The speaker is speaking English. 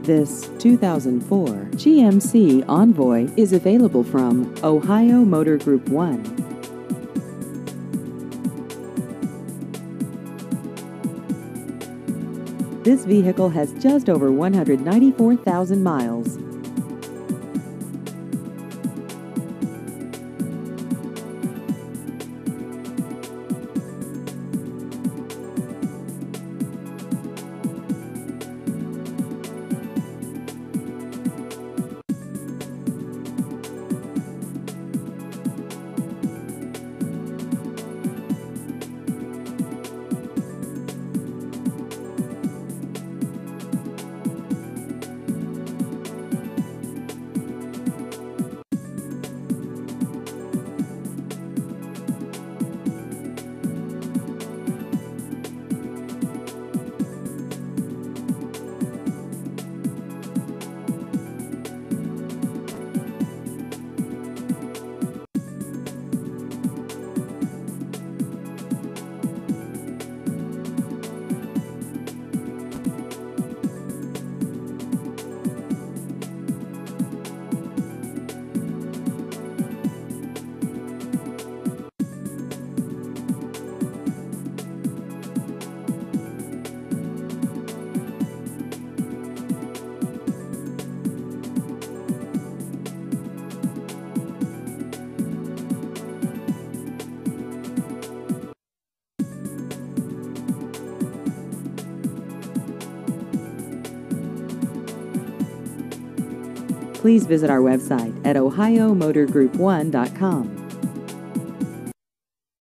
This 2004 GMC Envoy is available from Ohio Motor Group 1. This vehicle has just over 194,000 miles. Please visit our website at ohiomotorgroup1.com.